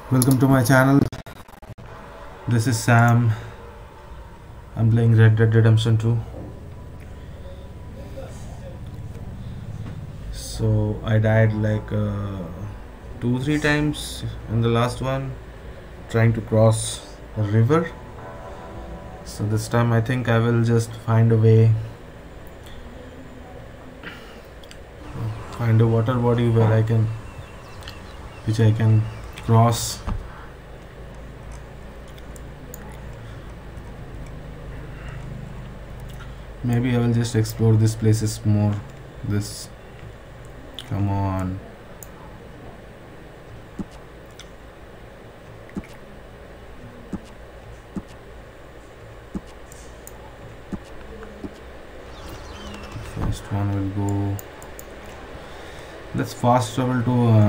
Welcome to my channel. This is Sam. I'm playing Red Dead Redemption 2. So I died like 2-3 times in the last one trying to cross a river. So this time I think I will just find a way, find a water body where which I can cross. Maybe I will just explore these places more. Come on. First one will go. Let's fast travel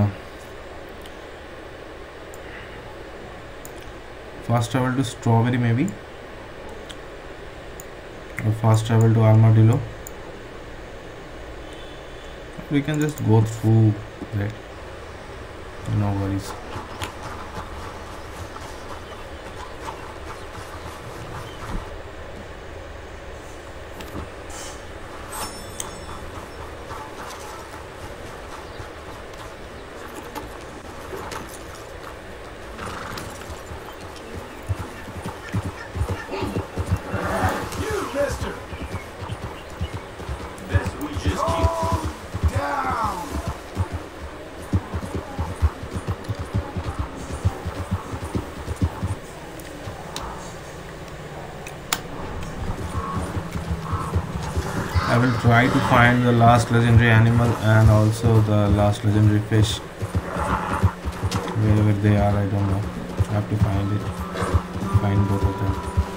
to Strawberry maybe, or fast travel to Armadillo. We can just go through that, no worries. I will try to find the last legendary animal and also the last legendary fish. Wherever they are, I don't know. I have to find both of them.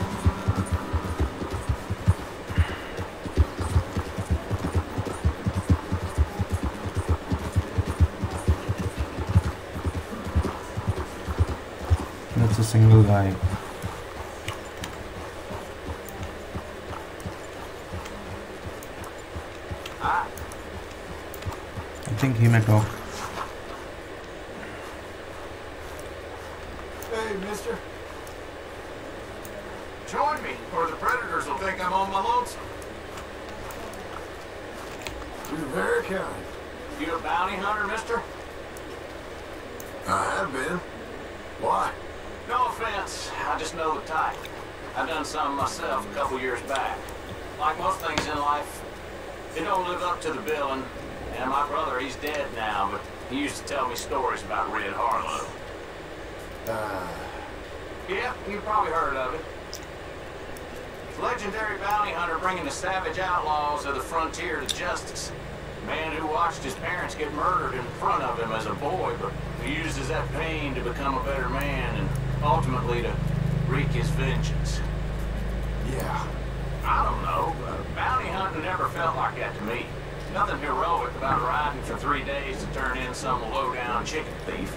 That's a single guy. I think he may talk. Hey, mister. Join me, or the predators will think I'm on my lonesome. You're very kind. You a bounty hunter, mister? I have been. Why? No offense. I just know the type. I've done some myself a couple years back. Like most things in life, it don't live up to the billing. And my brother, he's dead now, but he used to tell me stories about Red Harlow. Yeah, you've probably heard of it. Legendary bounty hunter bringing the savage outlaws of the frontier to justice. Man who watched his parents get murdered in front of him as a boy, but who uses that pain to become a better man and ultimately to wreak his vengeance. Yeah. I don't know, bounty hunting never felt like that to me. Nothing heroic about riding for 3 days to turn in some low-down chicken thief.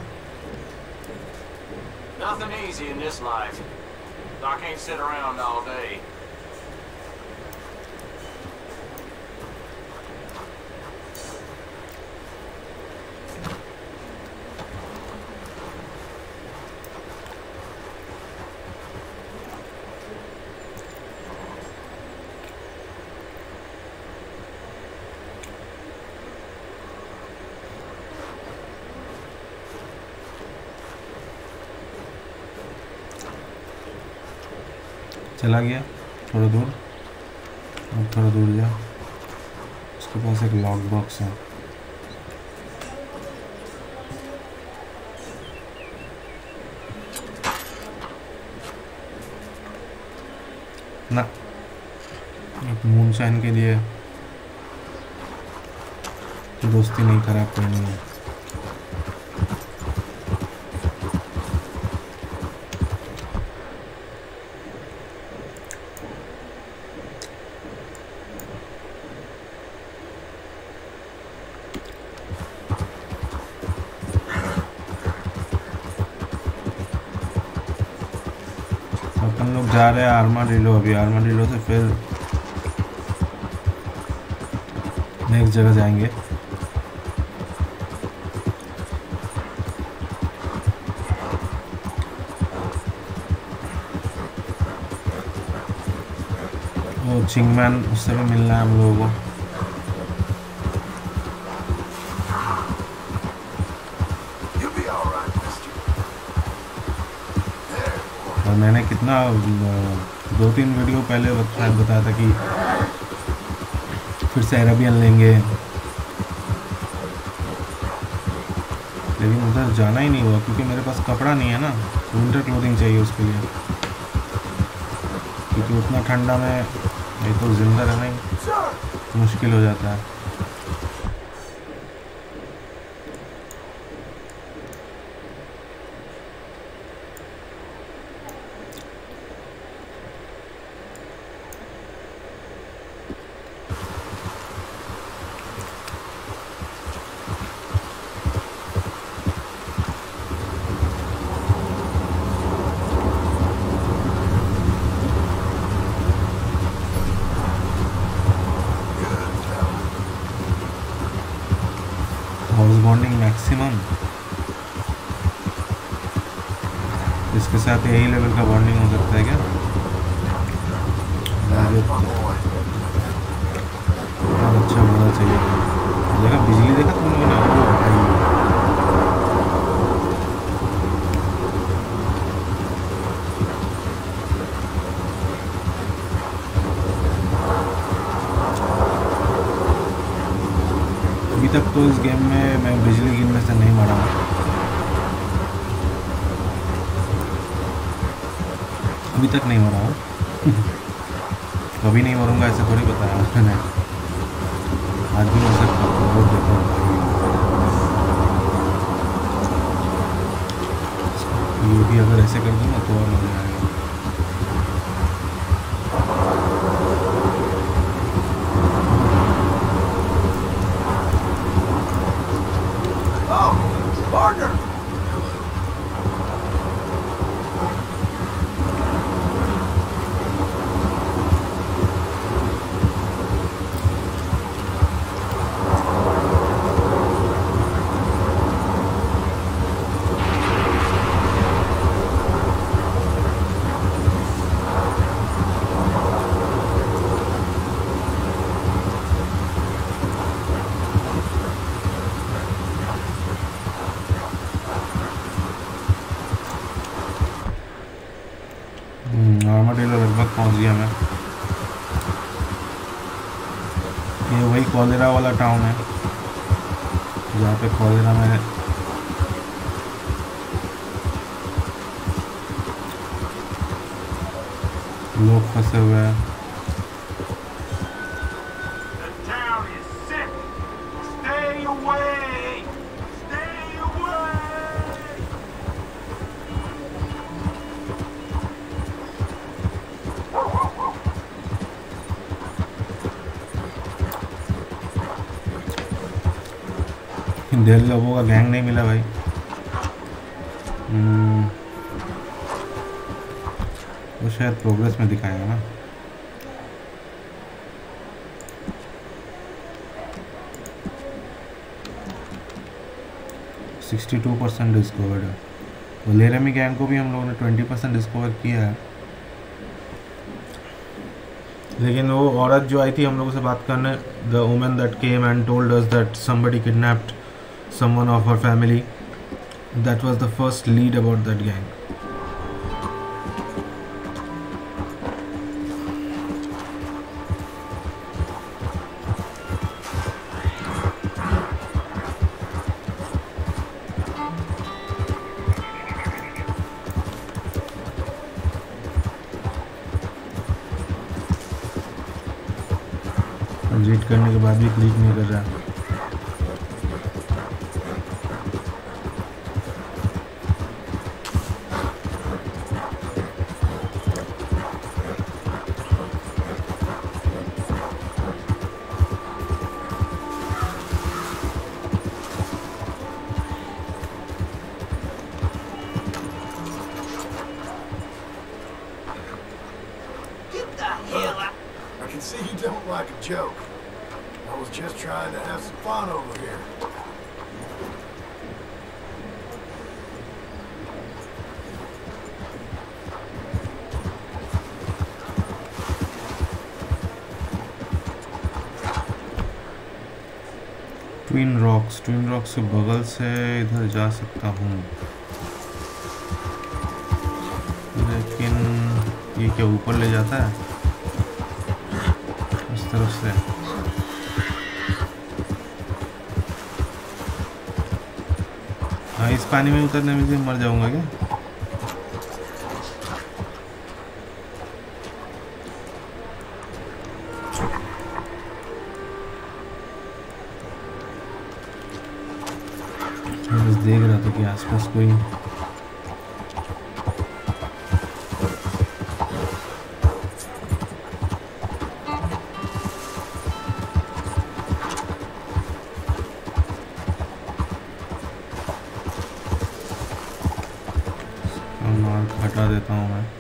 Nothing easy in this life. I can't sit around all day. चला गया थोड़ा दूर, अब थोड़ा दूर जा। उसके पास एक लॉक बॉक्स है। ना एक मूनशाइन के लिए दोस्ती नहीं खराब करनी है। अपन लोग जा रहे हैं आर्माडिलो। अभी आर्माडिलो से फिर नेक्स्ट जगह जाएंगे। वो चिंगमैन, उससे भी मिलना है हम लोगों को। और मैंने कितना 2-3 वीडियो पहले शायद बताया था कि फिर से अरेबियन लेंगे, लेकिन उधर जाना ही नहीं हुआ क्योंकि मेरे पास कपड़ा नहीं है ना। विंटर क्लोथिंग चाहिए उसके लिए, क्योंकि उतना ठंडा में ये तो ज़िंदा रहना ही मुश्किल हो जाता है। हाउस बॉन्डिंग मैक्सिमम, इसके साथ यही लेवल का बॉन्डिंग हो सकता है क्या? बहुत अच्छा होना चाहिए। देखा बिजली, देखा तुम लोगों ने? ओ भाई, अभी तक तो इस गेम में मैं बिजली गिरने से नहीं मरा हूँ, अभी तक नहीं मरा हूँ। कभी नहीं मरूंगा ऐसे थोड़ी बताया मैंने, आज भी मर सकता हूँ। बहुत देखो ये भी अगर ऐसे कर दूँ ना तो और मजा आएगा। आर्माडिलो लगभग पहुंच गया मैं। ये वही कॉलेरा वाला टाउन है जहाँ पे कॉलेरा में लोग फंसे हुए हैं। ढेर लोगों का गैंग नहीं मिला भाई। वो शायद प्रोग्रेस में दिखाएगा ना। %62 डिस्कवर्ड है। तो लेरेमी गैंग को भी हम लोगों ने 20% डिस्कवर किया है, लेकिन वो औरत जो आई थी हम लोगों से बात करने, the woman that came and told us that somebody kidnapped someone of her family, that was the first lead about that gang. Read करने के बाद भी क्लिक नहीं कर रहा। Joke. I was just trying to have some fun over here. Twin rocks के बगल से इधर जा सकता हूँ, लेकिन ये क्या ऊपर ले जाता है इस तरफ से? हाँ, इस पानी में उतरने में से मर जाऊंगा क्या? मैं बस देख रहा था कि आसपास कोई मार्क हटा देता हूँ मैं।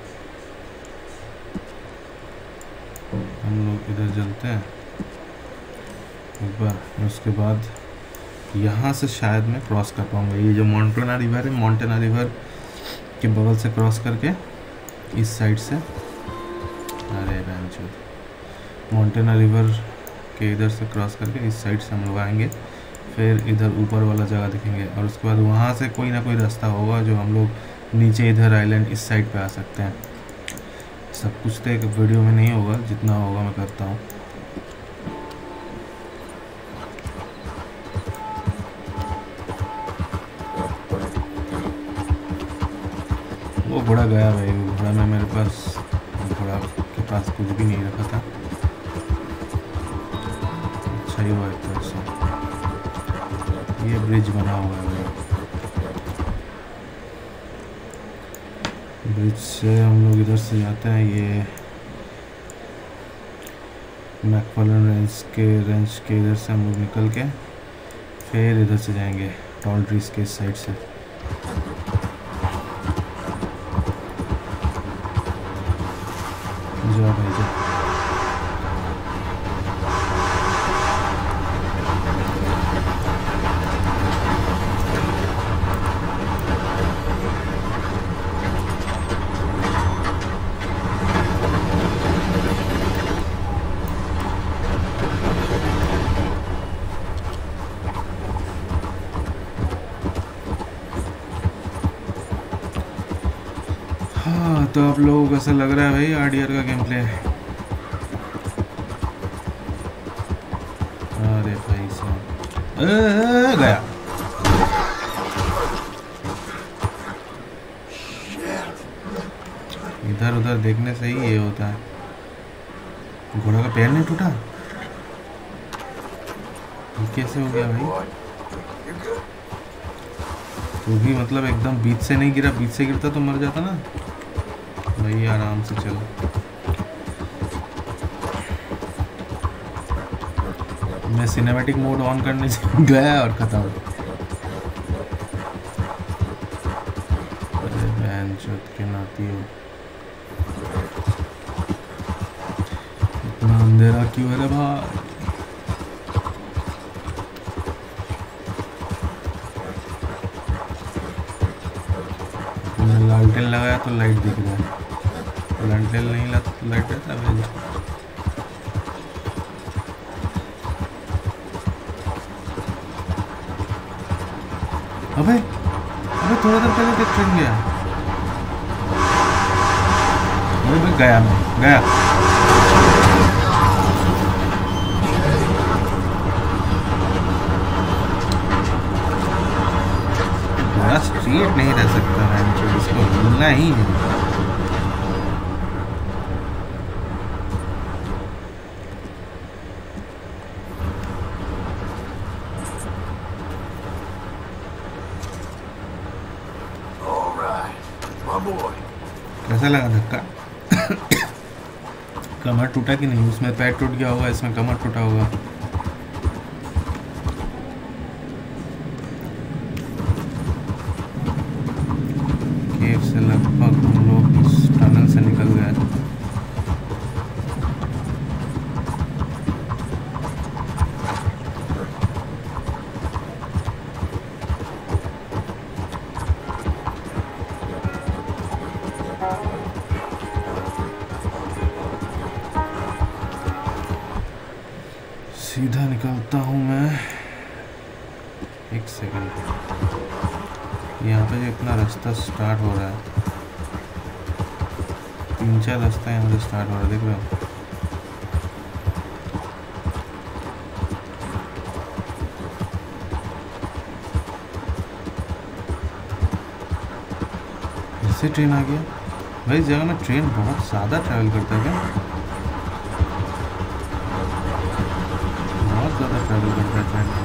हम लोग इधर चलते हैं एक बार, उसके बाद यहाँ से शायद मैं क्रॉस कर पाऊँगा। ये जो मोंटेना रिवर है, मोंटेना रिवर के बगल से क्रॉस करके इस साइड से, अरे बेंचो, मोंटेना रिवर के इधर से क्रॉस करके इस साइड से हम लोग आएंगे, फिर इधर ऊपर वाला जगह दिखेंगे और उसके बाद वहाँ से कोई ना कोई रास्ता होगा जो हम लोग नीचे इधर आइलैंड इस साइड पे आ सकते हैं। सब कुछ तो एक वीडियो में नहीं होगा, जितना होगा मैं करता हूँ। वो घोड़ा गया भाई, घोड़ा में मेरे पास, घोड़ा के पास कुछ भी नहीं रखा था। अच्छा ही हुआ एक तरह से। ये ब्रिज बना हुआ है, ब्रिज से हम लोग इधर से जाते हैं। ये मैकफार्लेन रेंज के इधर से हम लोग निकल के फिर इधर से जाएंगे टॉल ट्रीज के साइड से। जाओ भाई जाओ। हाँ, तो आप लोगों को कैसा लग रहा है भाई आरडीआर का गेम प्ले? अरे भाई साहब, गया। इधर उधर देखने से ही ये होता है। घोड़ा का पैर नहीं टूटा? ये कैसे हो गया भाई? तू भी मतलब एकदम बीच से नहीं गिरा, बीच से गिरता तो मर जाता ना भाई। आराम से चलो। मैं सिनेमैटिक मोड ऑन करने से गया और खत्म। अरे बहन चोद के नाती हो, इतना अंधेरा क्यों है रे भाई? मैंने लालटेन लगाया तो लाइट दिख रहा है, लालटेन नहीं लगा तो लाइट रहता है। अबे अबे थोड़ा देर पहले देख ट्रेन गया। अरे भाई गया, मैं गया। बड़ा स्ट्रेट नहीं रह सकता है, इसको हिलना ही है। कैसा लगा धक्का? कमर टूटा कि नहीं? उसमें पैर टूट गया होगा, इसमें कमर टूटा होगा। केव से लगभग हम लोग इस टनल से निकल गए। सीधा निकलता हूँ मैं एक सेकंड, यहाँ पे जो इतना रास्ता स्टार्ट हो रहा है, 3-4 रास्ता यहाँ से स्टार्ट हो रहा है, देख रहे हो? इससे ट्रेन आ गया भाई। इस जगह में ट्रेन बहुत ज़्यादा ट्रैवल करता है क्या? बहुत ज़्यादा ट्रैवल करता है ट्रेन।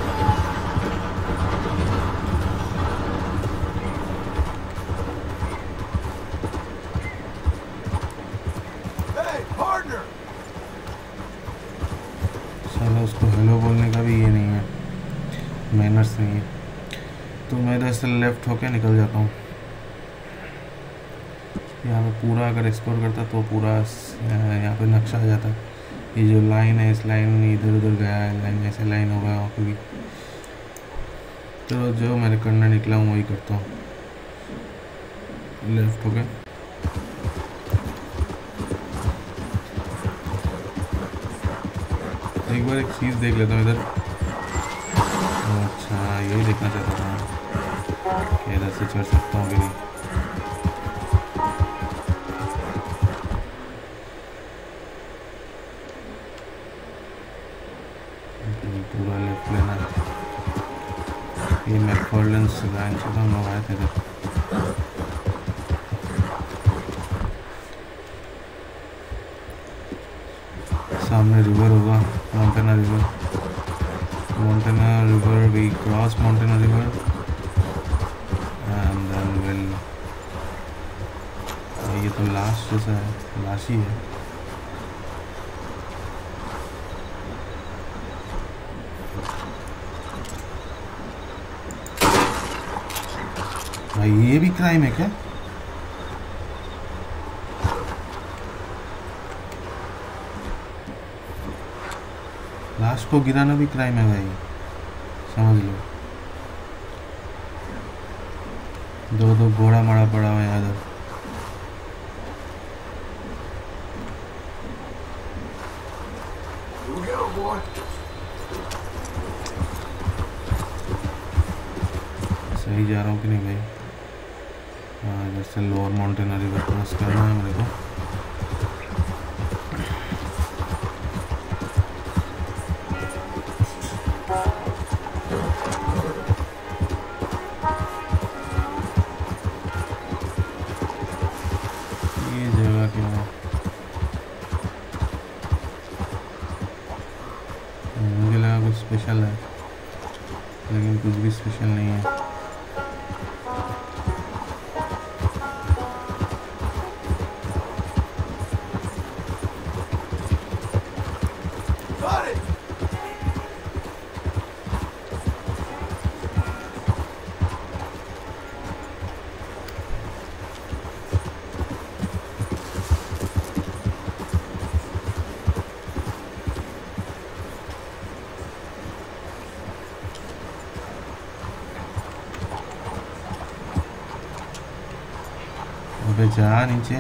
साला उसको हेलो बोलने का भी ये नहीं है, मैनर्स नहीं है। तो मैं इधर से लेफ्ट होके निकल जाता हूँ। यहाँ पे पूरा अगर एक्सप्लोर करता तो पूरा यहाँ पे नक्शा आ जाता। ये जो लाइन है, इस लाइन में इधर उधर गया है, लाइन ऐसे लाइन होगा वहाँ पे भी। तो जो मैंने करना निकला हूँ वही करता हूँ। लेफ्ट हो गया। एक बार एक चीज़ देख लेता हूँ इधर। अच्छा, यही देखना चाहता था कि इधर से चढ़ सकता हूँ कि नहीं। पूरा लेफ्ट लेना है। ये मैकफार्लेन्स लाइन से तो हम लोग आए थे इधर। सामने रिवर होगा, Montana river. Montana river, we cross Montana river and then will, ये तो लास्ट जैसा है, लास्ट ही है। भाई ये भी क्राइम है क्या? लास्ट को गिराना भी क्राइम है भाई, समझ लो। दो घोड़ा मारा पड़ा हुआ है इधर। सही जा रहा हूँ कि नहीं भाई? हाँ, इधर से लोअर मोंटेना रिवर क्रॉस करना है मेरे को। ये जगह क्या है? मुझे लगा कुछ स्पेशल है, लेकिन कुछ भी स्पेशल नहीं है। अबे जा नीचे।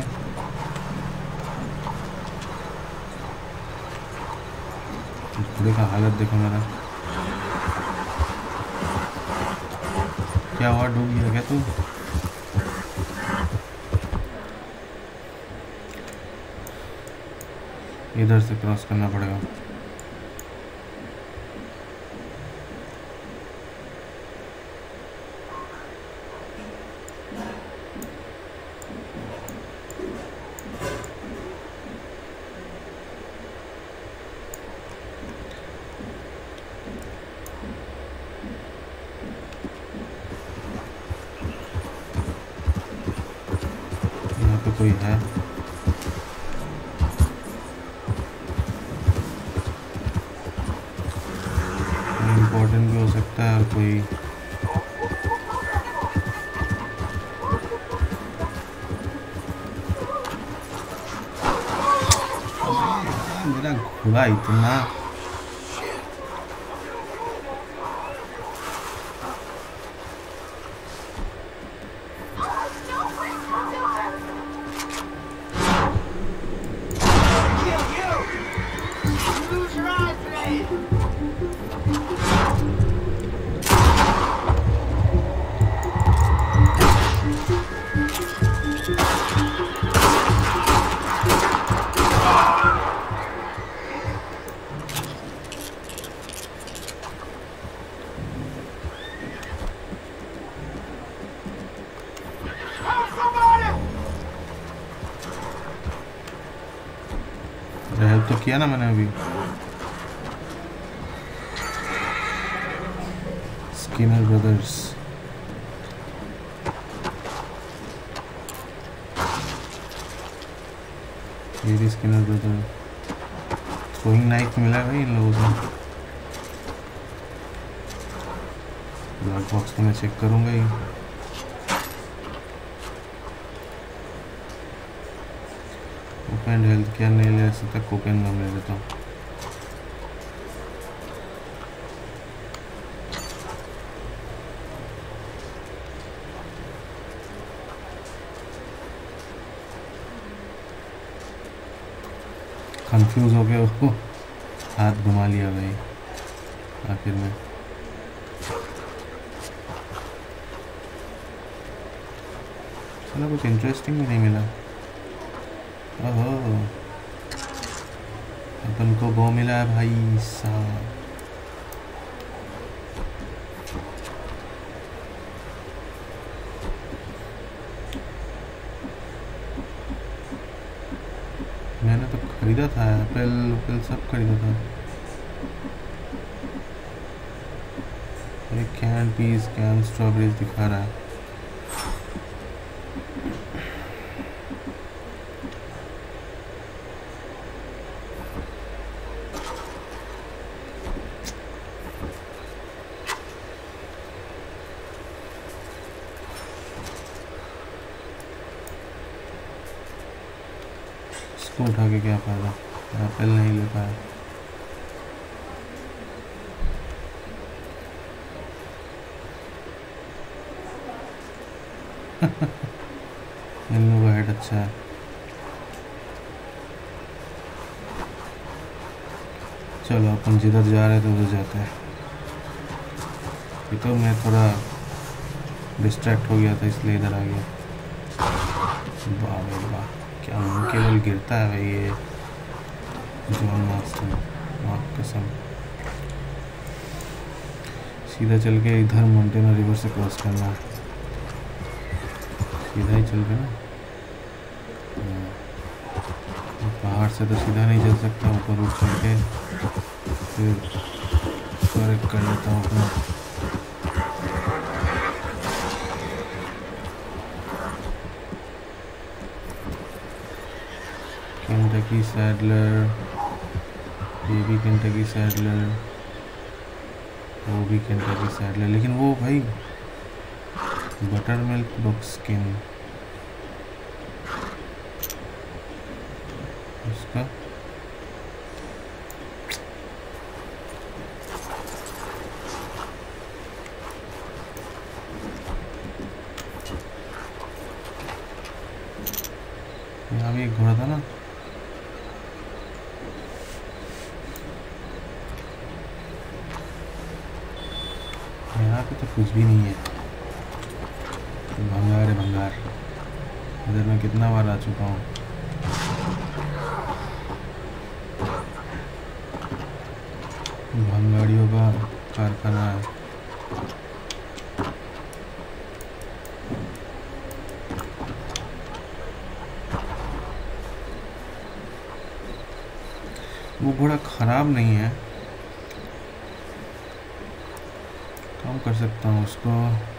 घोड़े का हालत देखो मेरा। क्या हुआ, डूब गया क्या तू? इधर से क्रॉस करना पड़ेगा। कोई है? इम्पोर्टेंट भी हो सकता है और कोई मेरा घोड़ा इतना तो किया ना मैंने अभी। स्किनर ब्रदर्स, ये भी स्किनर ब्रदर। थ्रोइंग नाइफ मिला भाई इन लोगों से। ब्लड बॉक्स तो मैं चेक करूँगा ही। ओपन हेल्थ केयर नहीं ले सकता, कोपेन गम ले लेता हूँ। कंफ्यूज हो गया वो, हाथ घुमा लिया भाई आखिर में। चलो कुछ इंटरेस्टिंग भी नहीं मिला। ओहो, अपन को वो मिला है भाई साहब। मैंने तो खरीदा था, एप्पल सब खरीदा था। एक कैन पीस, कैन स्ट्रॉबेरीज दिखा रहा है। इसको उठा के क्या फायदा, एप्पल नहीं ले पाया। इन लोगों का हेड अच्छा है। चलो अपन जिधर जा रहे थे उधर जाते हैं। ये तो मैं थोड़ा डिस्ट्रैक्ट हो गया था इसलिए इधर आ गया। वाह भाई वाह, क्या केवल गिरता है भाई ये जॉन मार्क्सटन, वाह कसम। सीधा चल के इधर मोंटेना रिवर से क्रॉस करना है, सीधा ही चल के ना। पहाड़ से तो सीधा नहीं चल सकता, ऊपर उठ चल के फिर करेक्ट कर लेता हूँ अपना। केंटकी सैडलर, ये भी केंटकी सैडलर, वो भी केंटकी सैडलर, लेकिन वो भाई बटर मिल्क बुक स्किन उसका यहाँ भी एक घोड़ा था ना। यहाँ पे तो कुछ भी नहीं है, भंगार है भंगार। इधर मैं कितना बार आ चुका हूँ। भंगाड़ियों का कारखाना है। वो घोड़ा खराब नहीं है, काम कर सकता हूँ उसको।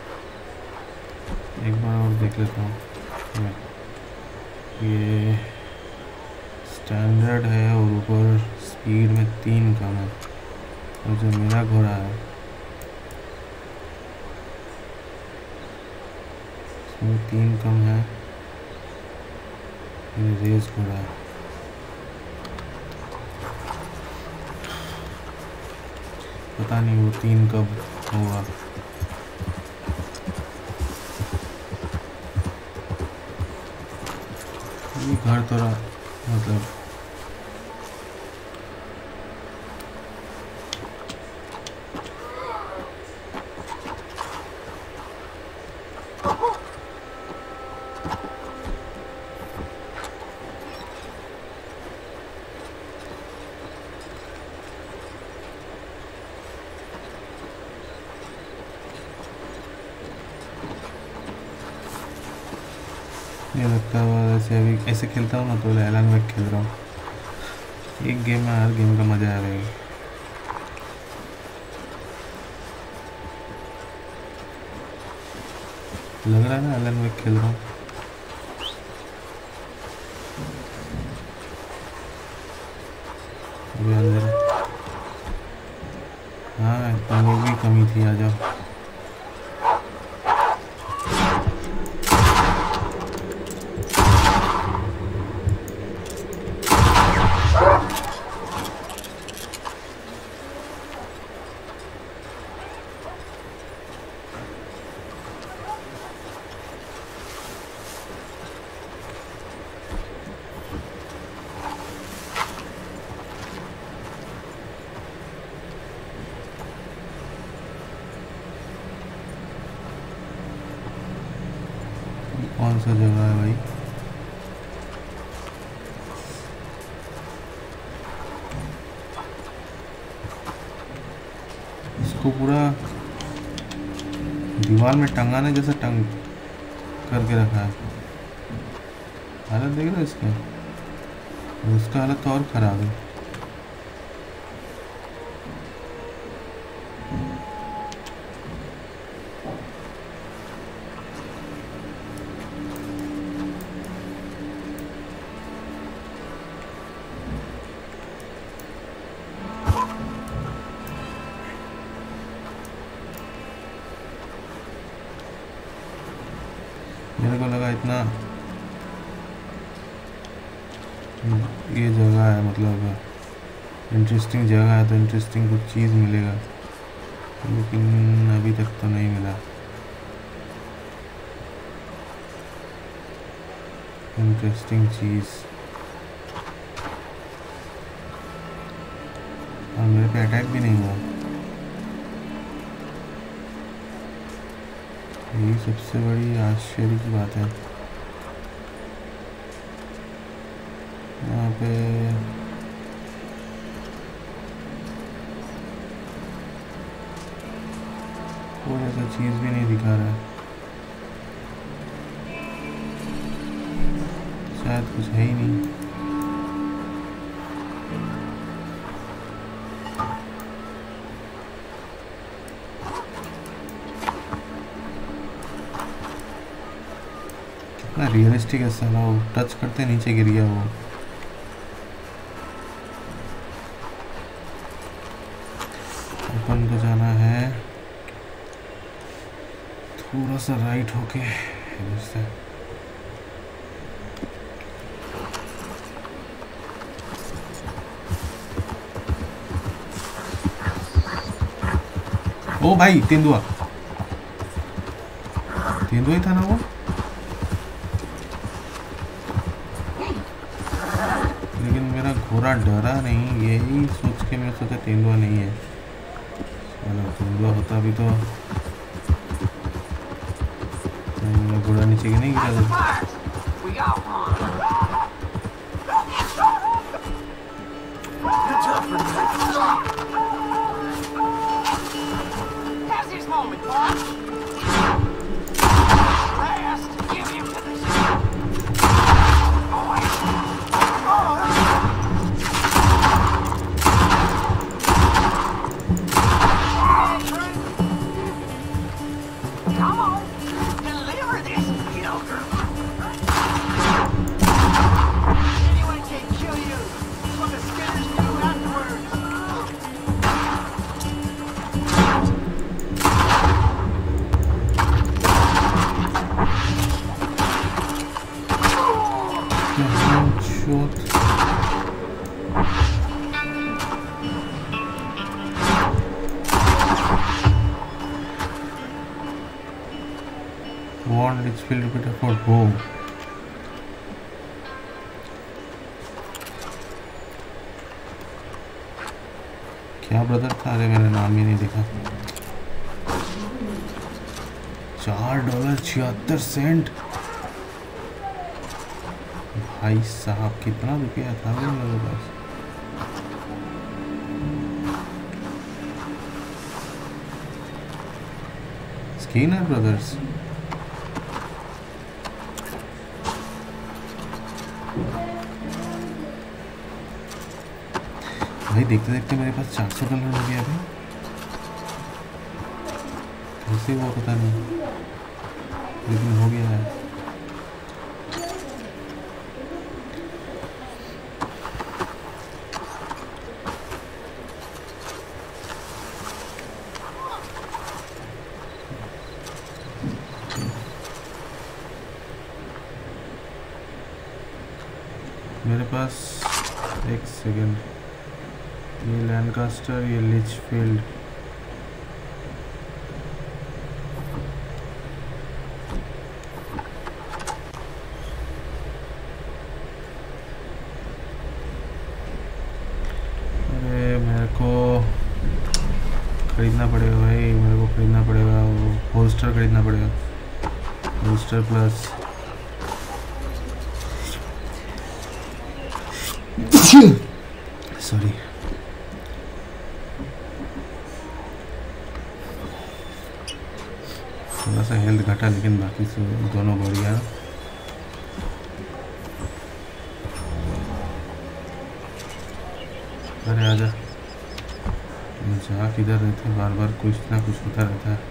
एक बार और देख लेता हूँ। ये स्टैंडर्ड है और ऊपर स्पीड में 3 कम है, और जो मेरा घोड़ा है इसमें 3 कम है। ये रेस घोड़ा है। पता नहीं वो 3 कब होगा। ये घर थोड़ा मतलब ये लगता है। ऐसे अभी ऐसे खेलता हूँ ना तो एलन वेक खेल रहा हूँ। एक गेम में हर गेम का मजा आ रहेगा। लग रहा है ना एलन वेक खेल रहा हूँ। अभी अंदर हाँ इतना वो भी कमी थी। आ जाओ। कौन सा जगह है भाई? इसको पूरा दीवार में टंगाने जैसा टंग करके रखा है। हालत देख रहे हो इसका? उसका हालत तो और ख़राब है। मेरे को लगा इतना ये जगह है, मतलब इंटरेस्टिंग जगह है तो इंटरेस्टिंग कुछ चीज़ मिलेगा, लेकिन अभी तक तो नहीं मिला इंटरेस्टिंग चीज़। और मेरे पे अटैक भी नहीं हुआ। यही सबसे बड़ी आश्चर्य की बात है। यहाँ पे कोई ऐसा चीज़ भी नहीं दिखा रहा है, शायद कुछ है ही नहीं। कितना रियलिस्टिक है साला, वो टच करते नीचे गिर गया वो। अपन को जाना है थोड़ा सा राइट होके इधर से। ओ भाई तेंदुआ, तेंदुआ ही था ना वो। लेकिन मेरा घोड़ा डरा नहीं, यही सोच के मैं सोचा तेंदुआ नहीं है। मतलब तेंदुआ होता भी तो मेरा घोड़ा नीचे नहीं गिरा था। Wand is filled with for bow. क्या ब्रदर था? अरे मैंने नाम ही नहीं देखा। $4.76। भाई साहब कितना रुपया था मेरे पास। स्किनर ब्रदर्स, भाई देखते देखते मेरे पास $400 हो गया भाई, कैसे हुआ पता नहीं, लेकिन हो गया है। मेरे पास एक सेकेंड, ये लैंकास्टर, ये लिचफील्ड, अरे मेरे को खरीदना पड़ेगा भाई, मेरे को खरीदना पड़ेगा, वो होल्स्टर खरीदना पड़ेगा, होल्स्टर प्लस सॉरी, थोड़ा सा हेल्थ घटा लेकिन बाकी से दोनों बढ़िया। अरे आजा, मजाक इधर रहते, बार बार कुछ ना कुछ होता रहता है।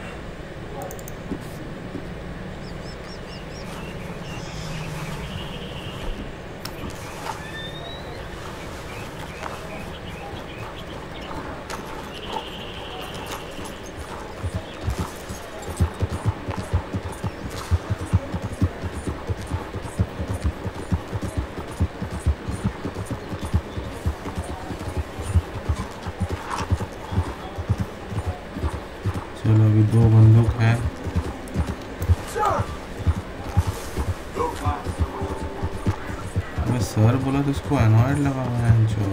चलो अभी 2 बंदूक है। अबे सर बोला तो इसको एनॉयड लगा हुआ है जो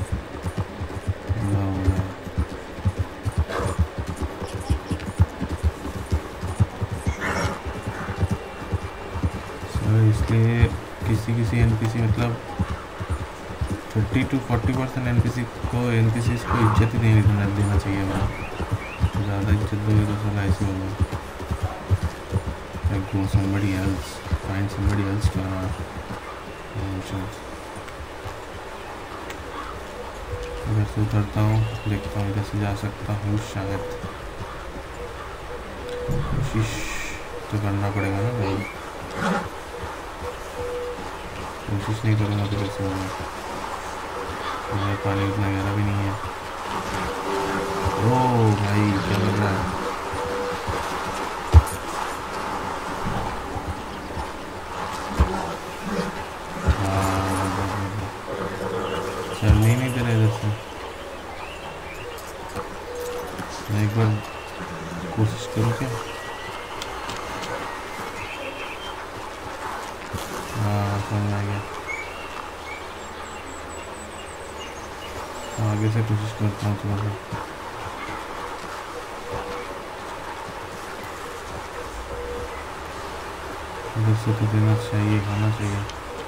सर, इसलिए किसी एनपीसी मतलब 30 to 40% एनपीसी को इज्जत ही नहीं देना चाहिए भाई, ज़्यादा इज्जत दोगे तो साला ऐसे होगा। Like go somebody else, find somebody else to इधर से उतरता हूँ, देखता हूँ इधर से जा सकता हूँ शायद, कोशिश तो करना पड़ेगा ना भाई, कोशिश नहीं करूँगा तो कैसे होगा, मेरा पानी उतना गहरा भी नहीं है। ओ भाई क्या कर रहा है, चलने नहीं दे रहा इधर से। मैं एक बार कोशिश करूँ क्या, हाँ समझ आ गया, आगे से कोशिश करता हूँ थोड़ा सा। इधर से तो देना चाहिए, खाना चाहिए।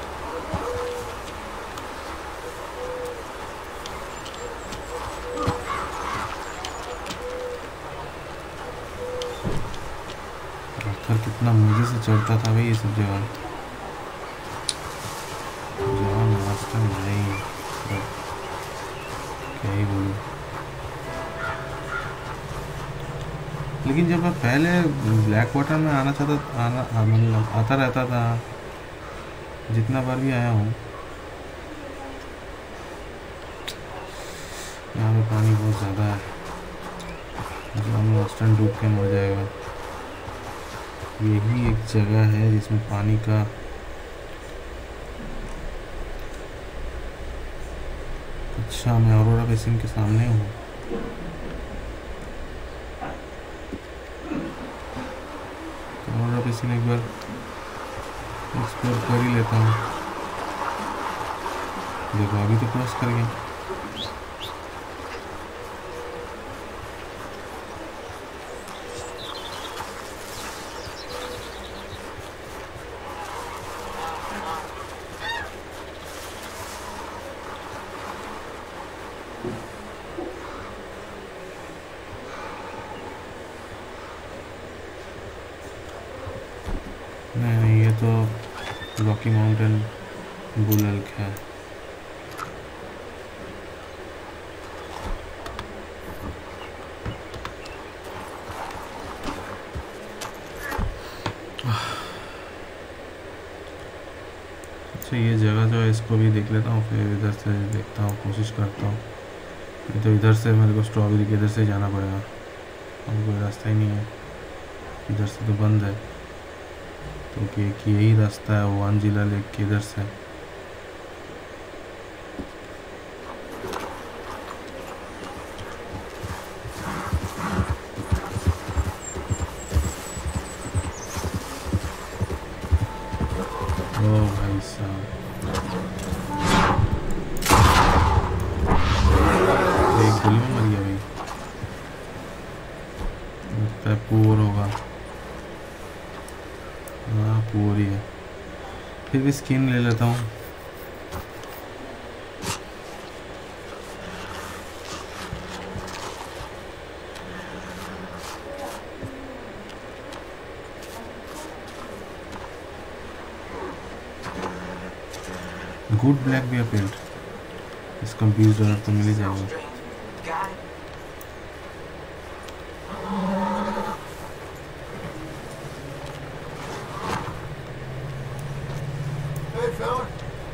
पत्थर कितना मजे से चढ़ता था भाई ये सब जगह, जवान रास्ता नहीं, क्या ही बोलूं। लेकिन जब मैं पहले ब्लैक वाटर में आना चाहता मतलब आता रहता था, जितना बार भी आया हूँ, यहाँ पे पानी बहुत ज़्यादा है, मतलब हम ऑस्टन डूब के मर जाएगा। यही एक जगह है जिसमें पानी का अच्छा, मैं ऑरोरा बेसिन के सामने हूँ। ऑरोरा बेसिन एक बार एक्सप्लोर कर ही लेता हूँ। देखो अभी तो क्रॉस कर गया। नहीं, ये तो रॉकी माउंटेन बुल एल्क है। अच्छा ये जगह जो है इसको भी देख लेता हूँ, फिर इधर से देखता हूँ, कोशिश करता हूँ। नहीं तो इधर से मेरे को स्ट्रॉबेरी के इधर से जाना पड़ेगा, और कोई रास्ता ही नहीं है, इधर से तो बंद है। तो एक यही रास्ता है वो अंजिला लेक के इधर से। ओ भाई साहब, एक गोली में मर गया भाई, लगता है पुअर होगा। हाँ पुअर ही है, फिर भी स्किन ले लेता हूँ। गुड ब्लैक भी पेंट, इसका $20 तो मिल ही जाएगा। Hey, fella.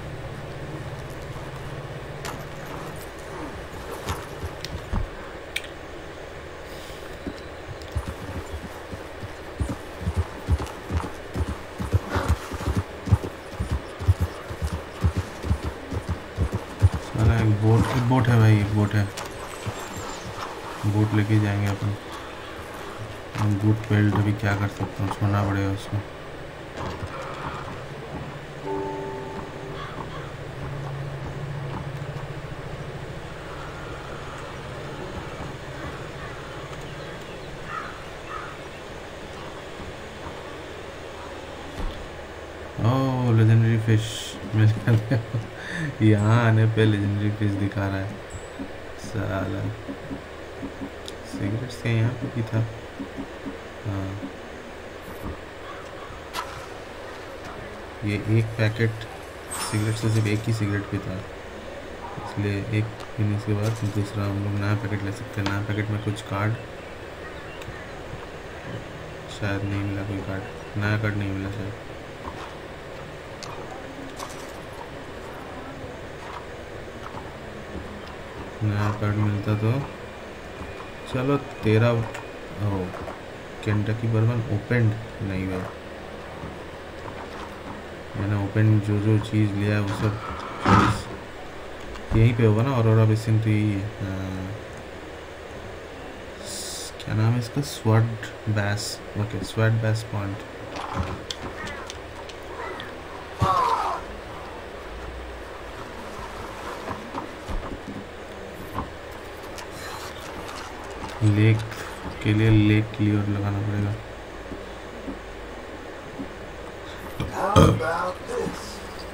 साला एक बोट है भाई, एक बोट है, बोट लेके जाएंगे अपन। गुड बेल्ट अभी क्या कर सकता हूँ, छोड़ना पड़ेगा उसको। ओह लेजेंडरी फिश मिल गया। यहाँ आने पे लेजेंडरी फिश दिखा रहा है साला। सिगरेट्स के यहाँ पे भी था। हाँ ये एक पैकेट सिगरेट से सिर्फ एक ही सिगरेट भी था, इसलिए एक पीने के बाद दूसरा हम लोग नया पैकेट ले सकते हैं। नया पैकेट में कुछ कार्ड शायद नहीं मिला, कोई कार्ड, नया कार्ड नहीं मिला शायद। नया कार्ड मिलता तो चलो। 13 हो केंटकी बर्बन ओपन नहीं हुआ, मैंने ओपन जो चीज़ लिया है वो सब चीज़ यहीं पे होगा ना। ऑरोरा बेसिन तो यही है। क्या नाम है इसका, sword bass. Okay sword bass point. Lake के लिए लेक क्लियर लगाना पड़ेगा। How about this?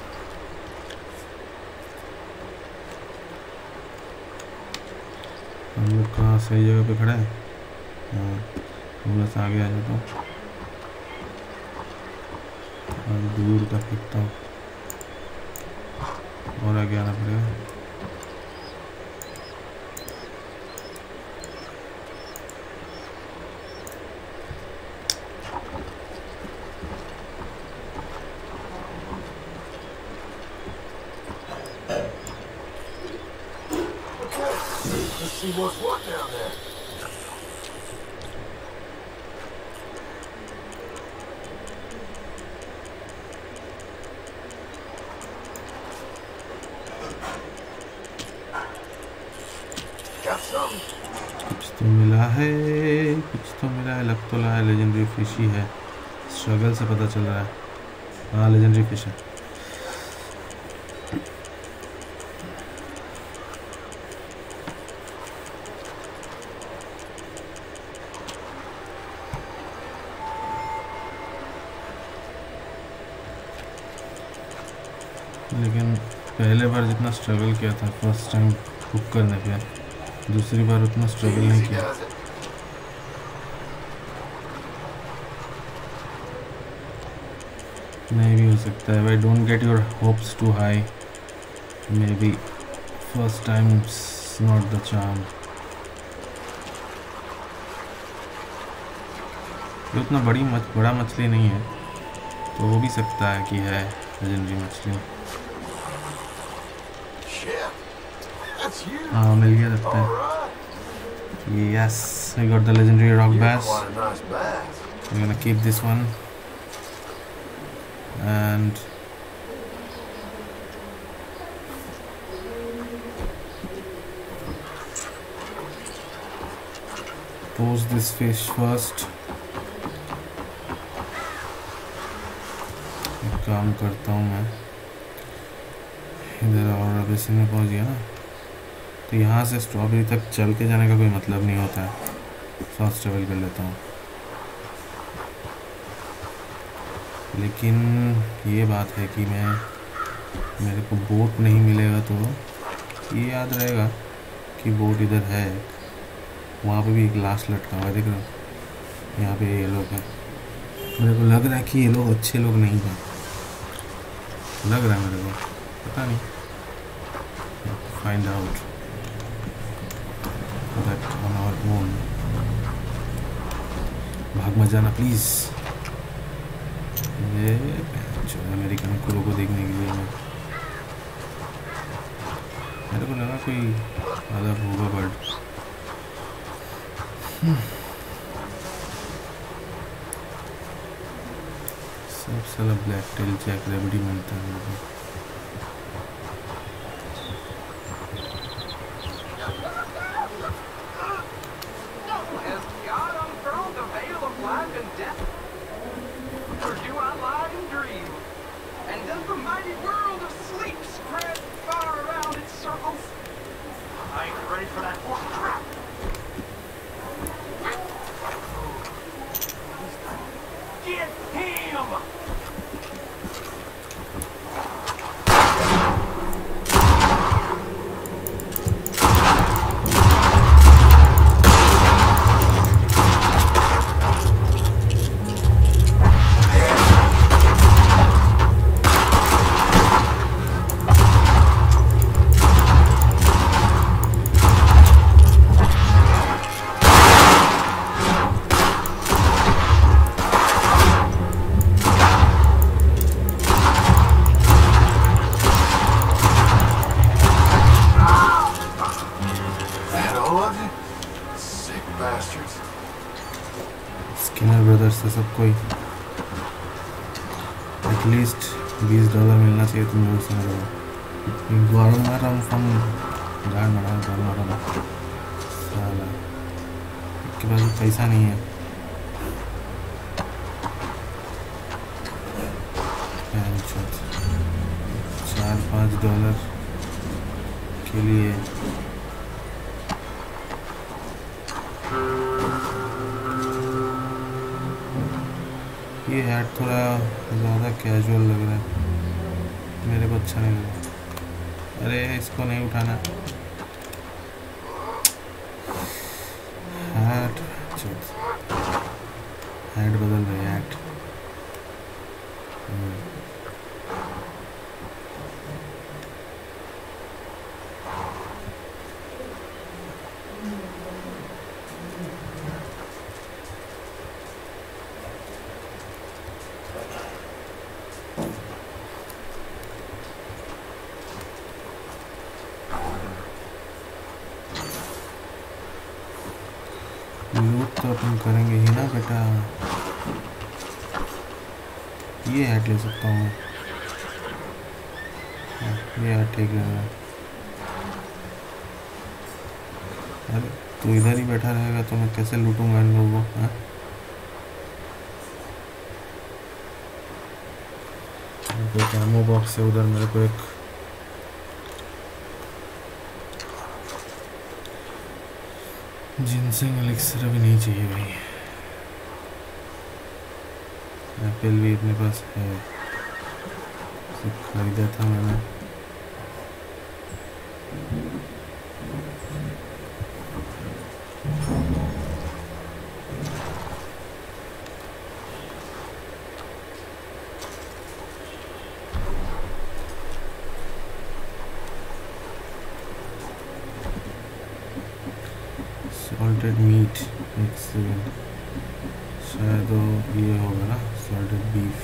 हम लोग कहाँ सही जगह पे खड़ा है। हाँ थोड़ा सा आगे आ जाता हूँ और दूर का फेंकता हूँ, और आगे आना पड़ेगा। Let's see what's what down there. Got something? कुछ तो मिला है, कुछ तो मिला है, लग तो रहा है लेजेंडरी फिश ही है। स्ट्रगल से पता चल रहा है। हाँ लेजेंडरी फिश है। लेकिन पहले बार जितना स्ट्रगल किया था फर्स्ट टाइम कुक करने पे, दूसरी बार उतना स्ट्रगल नहीं Easy किया। does it. नहीं भी हो सकता है भाई, don't get your hopes too high, maybe first time not the charm. ये उतना बड़ा मछली नहीं है, तो हो भी सकता है कि है लेजेंडरी मछली। that's you. हाँ मिल गया लगता All है. right. Yes, we got the legendary rock You got bass. quite a nice bass. I'm gonna keep this one. And pose this fish first. एक काम करता हूँ मैं इधर, और अब इसी में पहुँच गया ना, तो यहाँ से स्ट्रॉबेरी तक चल के जाने का कोई मतलब नहीं होता है. फास्ट ट्रेवल कर लेता हूँ. लेकिन ये बात है कि मेरे को बोट नहीं मिलेगा, तो ये याद रहेगा कि बोट इधर है. वहाँ पे भी एक लाश लटका हुआ है, देख रहे हो. यहाँ पे ये लोग हैं. मेरे को लग रहा है कि ये लोग अच्छे लोग नहीं हैं, लग रहा है मेरे को, पता नहीं. Find out that on our own. भाग मत जाना प्लीज़. ये अमेरिकन क्रू को देखने के लिए मेरे को लगा कोई अलग होगा बर्ड. सब साला ब्लैक टेल जैक रैबिट ही मिलता है मेरे को. Has God unfurled the veil of life and death? Or do I lie and dream? And does the mighty world of sleep spread far around its circles? I ain't ready for that horse crap. Get him! That all of you? Sick bastards. Skinner brothers से सब कोई at least $20 मिलना चाहिए तुम लोग से मेरे को. Guadalajara from Guadalajara साला के पास पैसा नहीं है. $4-5 के लिए ये हैट थोड़ा ज़्यादा कैजुअल लग रहा है, मेरे को अच्छा नहीं लग रहा. अरे इसको नहीं उठाना. हैट हैट बदल रही है. हैट लूट तो अपन करेंगे ही ना बेटा. ये हैट ले सकता हूँ. ये हैट ठीक लग रहा है. अरे तू इधर ही बैठा रहेगा तो मैं कैसे लूटूंगा इन लोगों को. हाँ कोई कैमो बॉक्स है उधर. मेरे को एक जिनसिंग एलिक्सर भी नहीं चाहिए भाई. एप्पल भी अपने पास है, खरीदा था मैंने. सॉल्टेड मीट एक सेकेंड, शायद वो ये होगा ना सॉल्टेड बीफ.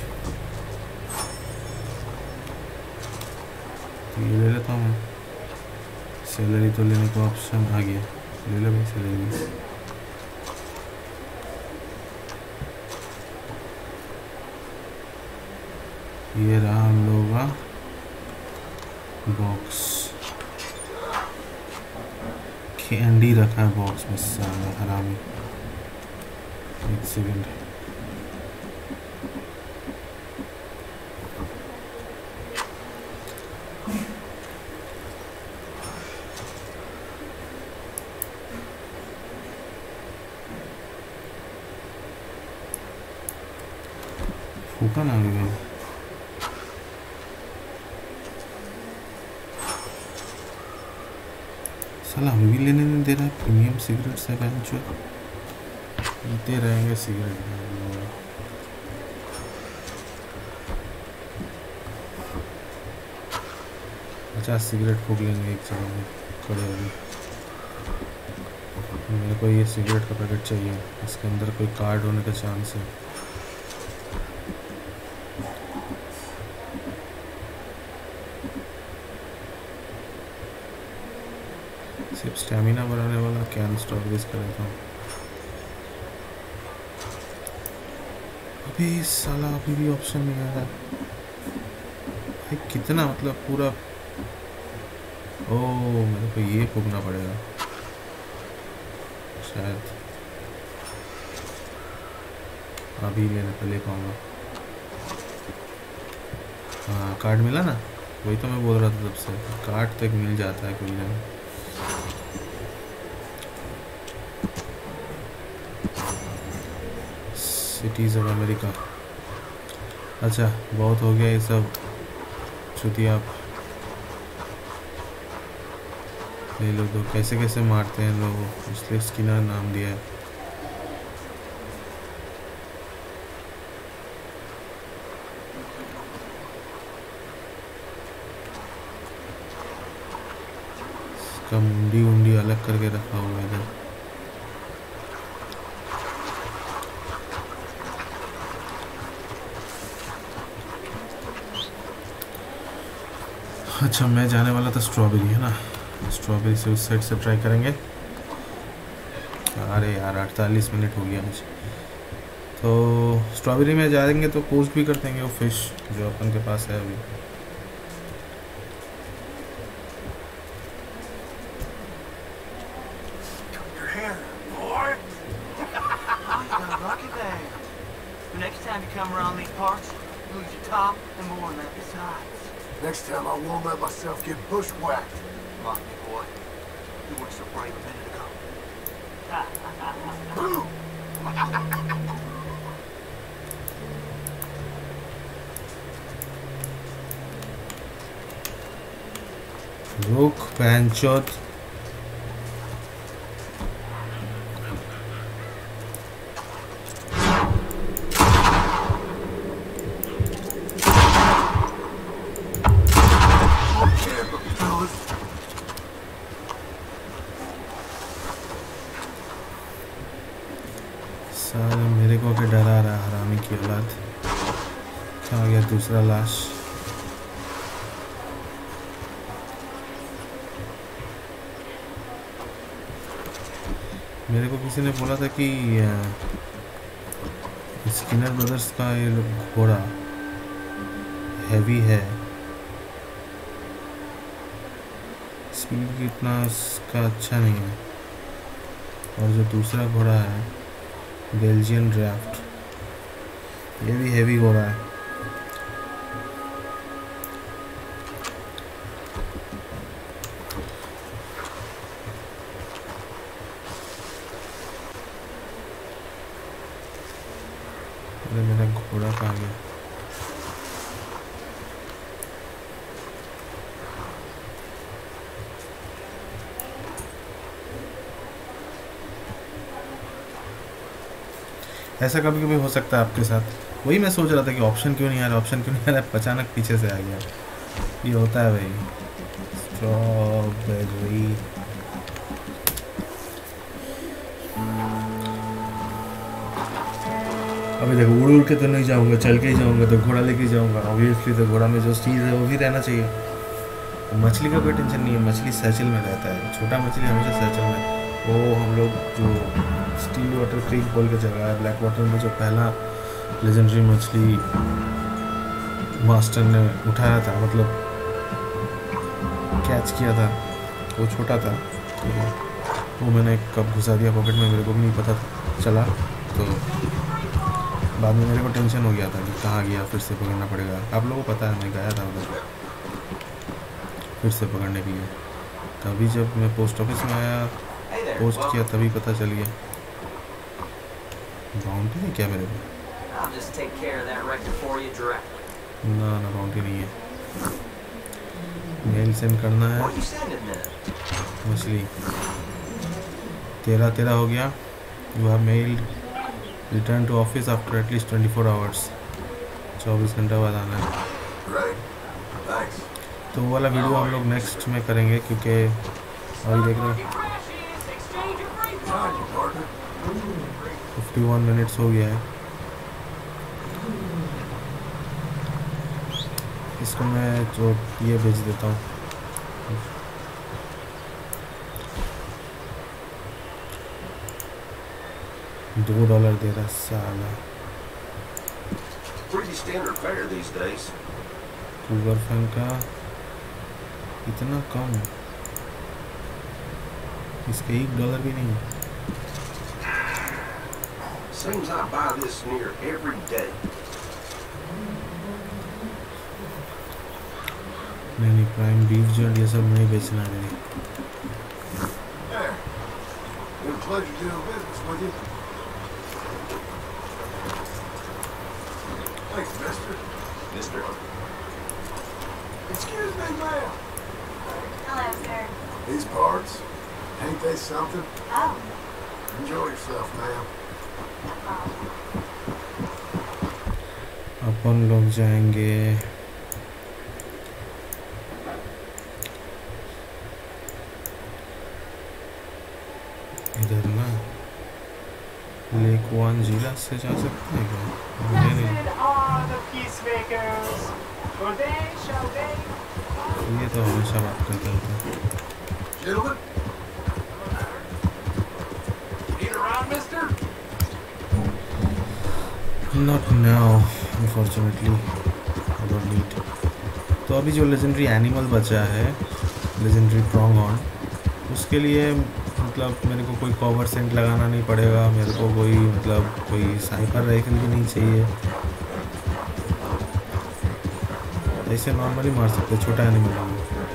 तो ये ले लेता हूँ मैं. सैलरी तो लेने का ऑप्शन आ गया, ले लो भाई सैलरी। ये रहा हम लोगों का बॉक्स, कैंडी रखा है बॉक्स में साला हरामी। एक सेकंड, फूका ना गई साला, हमें भी लेने नहीं दे रहा है। प्रीमियम सिगरेट से बेंचो पीते रहेंगे सिगरेट। 50 सिगरेट फूक लेंगे एक जगह में खड़े होगी। मेरे को ये सिगरेट का पैकेट चाहिए, इसके अंदर कोई कार्ड होने का चांस है। सिर्फ स्टैमिना बढ़ाने वाला कैन स्टॉक भी इसका लेता हूँ। अभी साला अभी भी ऑप्शन नहीं आ रहा भाई, कितना मतलब पूरा। ओ मेरे को ये फूकना पड़ेगा शायद, अभी लेने पे ले पाऊँगा। हाँ कार्ड मिला ना, वही तो मैं बोल रहा था तब से, कार्ड तक मिल जाता है खुलने में। Cities of America. अच्छा बहुत हो गया ये सब छुट्टियाँ, ये लोग तो कैसे कैसे मारते हैं लोग, इसलिए स्किनर नाम दिया है। इसका मुंडी उंडी अलग करके रखा हुआ है इधर। अच्छा मैं जाने वाला था स्ट्रॉबेरी, है ना, स्ट्रॉबेरी से उस साइड से ट्राई करेंगे। अरे यार 48 मिनट हो गया मुझे, तो स्ट्रॉबेरी में जाएंगे तो पोस्ट भी कर देंगे वो फिश जो अपन के पास है अभी। Next time I won't let myself get bushwhacked. Come on, big boy. You were so brave a minute ago. रुक पैंचोत, मेरे को के डरा रहा हरामी की औलाद। आ गया दूसरा लाश। मेरे को किसी ने बोला था कि स्किनर ब्रदर्स का ये घोड़ा हैवी है, स्पीड भी इतना इसका अच्छा नहीं है। और जो दूसरा घोड़ा है बेल्जियन ड्राफ्ट, ये भी हैवी घोड़ा है। अरे मेरा घोड़ा कहाँ गया? ऐसा कभी कभी हो सकता है आपके साथ। वही मैं सोच रहा था कि ऑप्शन क्यों नहीं आ रहा, ऑप्शन क्यों नहीं आ रहा, अचानक पीछे से आ गया। ये होता है भाई। स्ट्रॉबेरी अभी देखो, उड़ उड़ के तो नहीं जाऊंगा, चल के ही जाऊंगा, तो घोड़ा लेके जाऊंगा ऑब्वियसली। तो घोड़ा में जो चीज़ है वो भी रहना चाहिए, मछली का कोई टेंशन नहीं है, मछली सैचल में रहता है, छोटा मछली हमेशा सैचल में। वो हम लोग जो स्टील वाटर क्रीक बोल के जगह है ब्लैक वाटर में, जो पहला लेजेंडरी मछली मास्टर ने उठाया था, मतलब कैच किया था, वो छोटा था, तो वो मैंने एक कप घुसा दिया पॉकेट में, मेरे को भी नहीं पता चला, तो बाद में मेरे को टेंशन हो गया था कि कहाँ गया, फिर से पकड़ना पड़ेगा। आप लोगों को पता है मैं गया था उधर फिर से पकड़ने के लिए, तभी जब मैं पोस्ट ऑफिस में आया पोस्ट किया तभी पता चल गया। बाउंड्री है क्या मेरे को? ना ना बाउंड्री नहीं है, मेल सेंड करना है। मछली 13 हो गया। You have mail return to office after at least 24 hours, 24 घंटे बाद आना है। तो वो वाला वीडियो हम लोग नेक्स्ट में करेंगे, क्योंकि अभी देख रहे हैं 51 मिनट्स हो गया है। इसको मैं जो ये भेज देता हूँ। $2 दे रहा साला। कूगर फैन का इतना कम, इसके $1 भी नहीं। Seems I buy this near every day. नहीं प्राइम बीफ जॉइंट ये सब नहीं बेचना है। There. Been a pleasure doing business with you. Thanks, mister. Mister. Excuse me, ma'am. Hello, sir. These parts, ain't they something? Oh, Enjoy yourself, ma'am. no problem. अपन लोग जाएंगे इधर ना, लेक वन जिला से जा सकते हैं क्या? नहीं नहीं, Blessed are the peacemakers, for they shall they. ये तो हमेशा बात करते होते हैं। Gentlemen, Get around, mister? Not now, unfortunately. I don't need. तो अभी जो लेजेंडरी एनिमल बचा है, लेजेंडरी प्रॉन्ग, उसके लिए मतलब मेरे को कोई कवर सेंट लगाना नहीं पड़ेगा, मेरे को कोई मतलब कोई साइपर राइफल भी नहीं चाहिए, ऐसे नॉर्मली मार सकते छोटा एनिमल को।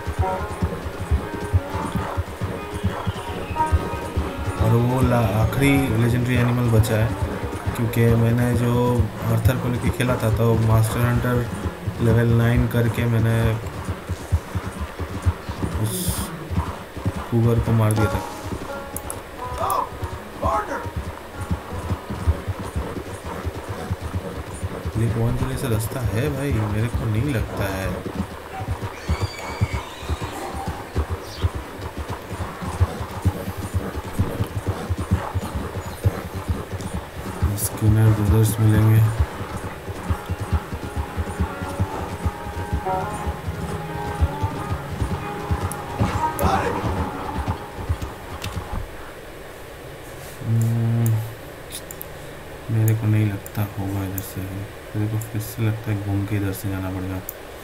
और वो आखिरी लेजेंडरी एनिमल बचा है, क्योंकि मैंने जो आर्थर को लेके खेला था तो मास्टर हंटर लेवल 9 करके मैंने उस कूगर को मार दिया था। oh, partner. लेकिन वन जिले से रास्ता है भाई, मेरे को नहीं लगता है। स्किनर ब्रदर्स मिलेंगे। मेरे को नहीं लगता होगा इधर से, मेरे को फिर से लगता है घूम के इधर से जाना पड़ेगा।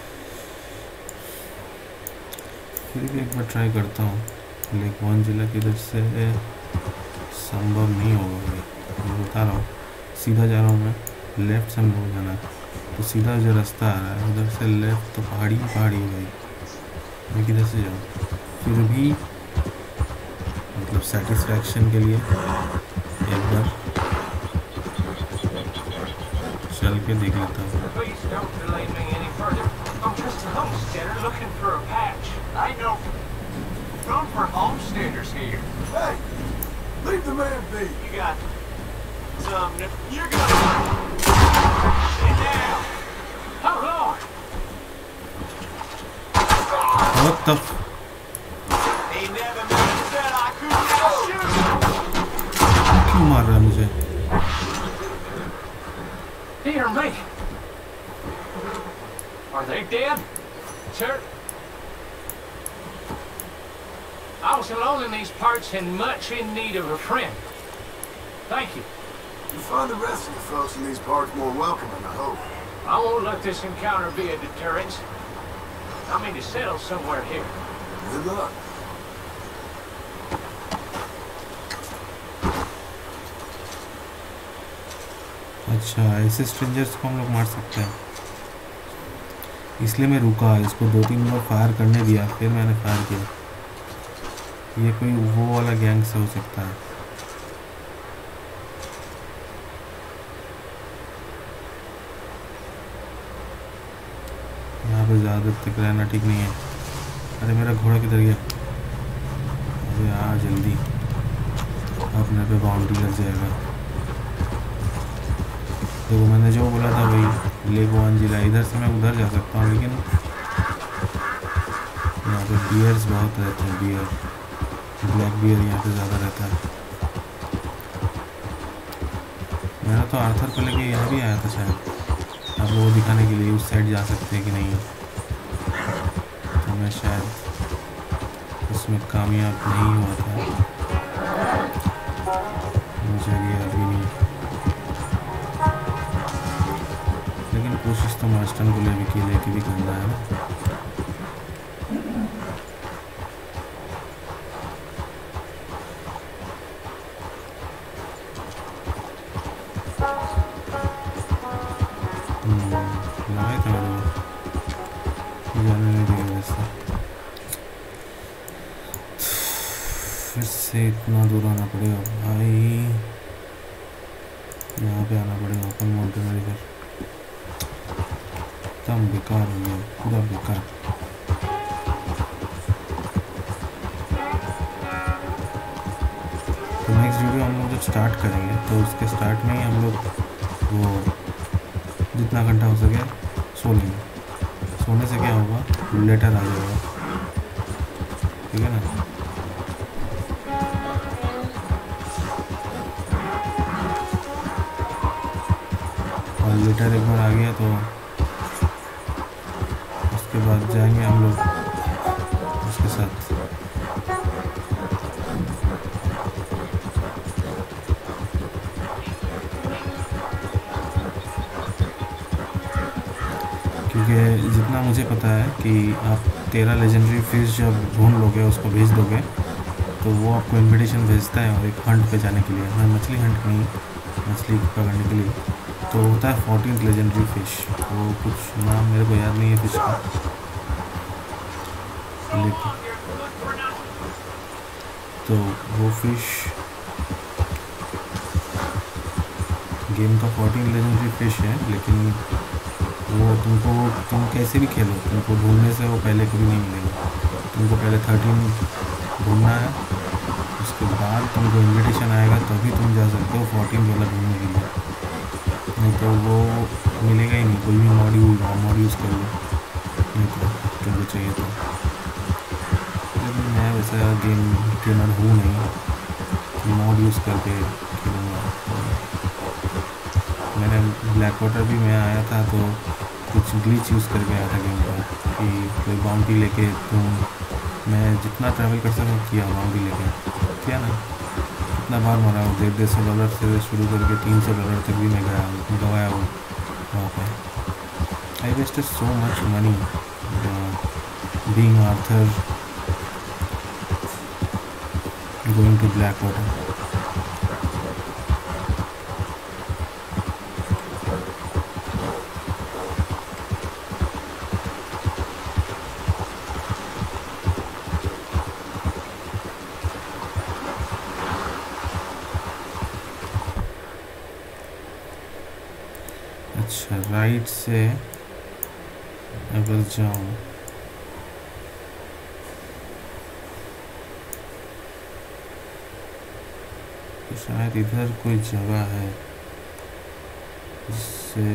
फिर भी एक बार ट्राई करता हूँ, लेकिन वन जिला के इधर से संभव नहीं होगा भाई, मैं बता रहा हूँ। सीधा जा रहा हूँ मैं, लेफ्ट से मुड़ जाना, तो सीधा जो रास्ता आ रहा है उधर से लेफ्ट तो पहाड़ी ही पहाड़ी है भाई, मैं किधर से जाऊँ? फिर भी मतलब सेटिस्फैक्शन के लिए एक बार चल के देख लेता हूँ। Please don't delay me any further. I'm just a homesteader looking for a patch. I know room for homesteaders here. Hey, leave the man be. You got some. You're gonna sit down. Hold on. What the He never said I couldn't outshoot. क्यों मार रहा है मुझे? Dear me. Are they dead? Sir? I was alone in these parts and much in need of a friend. Thank you. You find the rest of the folks in these parts more welcoming, I hope. I won't let this encounter be a deterrent. I mean to settle somewhere here. Good luck. अच्छा, ऐसे strangers को हम लोग मार सकते हैं, इसलिए मैं रुका। इसको 2-3 बार फायर करने दिया, फिर मैंने फायर किया। ये कोई वो वाला गैंग से हो सकता है। यहाँ पे ज़्यादा तक रहना ठीक नहीं है। अरे मेरा घोड़ा किधर गया? अरे यार जल्दी, अपने पे बाउंड्री लग जाएगा। देखो मैंने जो बोला था भाई, लेक वन जिला, इधर से मैं उधर जा सकता हूँ, लेकिन यहाँ पे बियर्स बहुत रहते हैं। बियर, ब्लैक बियर यहाँ पे ज़्यादा रहता है। मेरा तो आर्थर को लेके यहाँ भी आया था शायद, आप लोगों को दिखाने के लिए उस साइड जा सकते हैं कि नहीं, तो मैं शायद उसमें कामयाब नहीं हुआ था। मुझे गया अभी नहीं, लेकिन कोशिश तो मास्टन को लेके भी करना है ना। लगाए थे मेरे को, जाने नहीं दिया वैसे। फिर से इतना दूर आना पड़ेगा भाई, यहाँ पे आना पड़ेगा ओपन माउंटेन रिवर। एकदम बेकार हो गया, पूरा बेकार। तो नेक्स्ट वीडियो हम लोग जब स्टार्ट करेंगे तो उसके स्टार्ट में ही हम लोग वो जितना घंटा हो सके सो लेंगे। सोने से क्या होगा, लेटर आ जाएगा, ठीक है ना। और लेटर एक बार आ गया तो उसके बाद जाएंगे हम लोग उसके साथ। क्योंकि जितना मुझे पता है कि आप 13 लेजेंडरी फिश जब ढूंढ लोगे, उसको भेज दोगे, तो वो आपको इनविटेशन भेजता है और एक हंट पे जाने के लिए। मैं मछली हंट नहीं, मछली पकड़ने के लिए, तो होता है 14th लेजेंडरी फिश। वो कुछ नाम मेरे को याद नहीं है फिश का, लेकिन तो वो फिश गेम का 14 लेजेंडरी फिश है, लेकिन वो तुम कैसे भी खेलो, तुमको ढूंढने से वो पहले कभी नहीं मिलेगा। तुमको पहले 13 ढूंढना है, उसके बाद तुमको इनविटेशन आएगा तभी तुम जा सकते हो 14 वाला ढूंढने के लिए, नहीं तो वो मिलेगा ही नहीं। कोई भी मॉड यूज़ कर लो, नहीं तो तुमको चाहिए तो। लेकिन मैं वैसा गेमर हूँ नहीं, मॉड यूज़ करके खेलूँगा। मैंने ब्लैक वाटर भी मैं आया था तो कुछ ग्लिच यूज़ करके आया था गेम पर, कि कोई बाउंड्री लेके मैं जितना ट्रैवल कर सकूँ किया, बाउंड्री लेके किया ना। कितना बार मरा हूँ, $150 से शुरू करके $300 तक भी मैं गवाया हूँ वहाँ पे। I wasted so much money being Arthur going to Blackwater. अच्छा, राइट से अगर जाऊँ तो शायद इधर कोई जगह है जिससे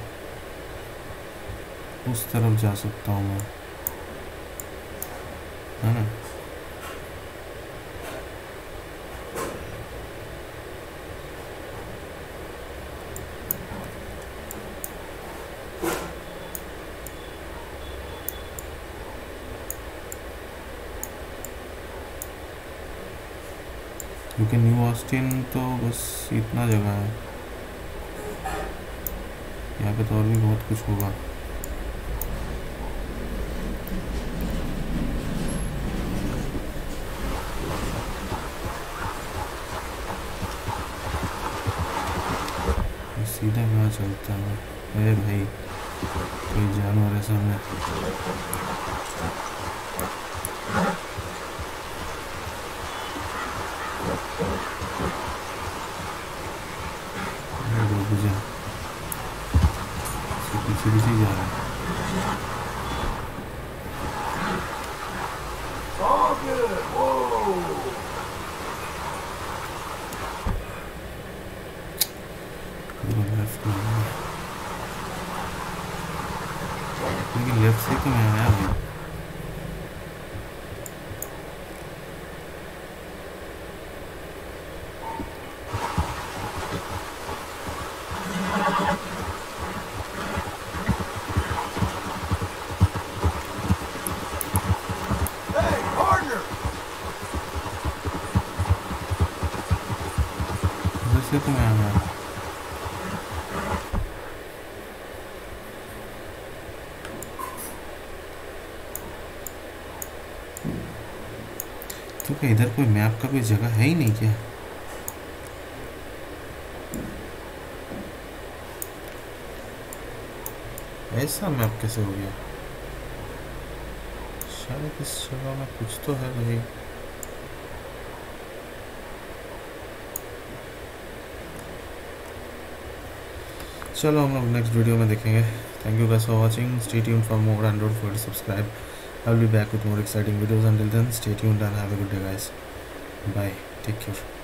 उस तरफ जा सकता हूँ मैं, है ना। क्योंकि न्यू ऑस्टिन तो बस इतना जगह है, यहाँ पे तो और भी बहुत कुछ होगा। सीधा कहाँ चलता है? अरे भाई कोई जानवर है सामने। रुक जा, पीछे पीछे जा रहा है। All good. Whoa. लेफ्ट में, लेकिन लेफ्ट से तो मैं आया भाई। Hey, partner. उधर से तो मैं आया। तो क्या इधर कोई मैप का कोई जगह है ही नहीं क्या? ऐसा मैप कैसे हो गया? शायद इस जगह में कुछ तो है भाई। चलो हम लोग नेक्स्ट वीडियो में देखेंगे। Thank you guys for watching. Stay tuned for more and don't forget to subscribe. I'll be back with more exciting videos. Until then, stay tuned and have a good day guys. Bye. Take care.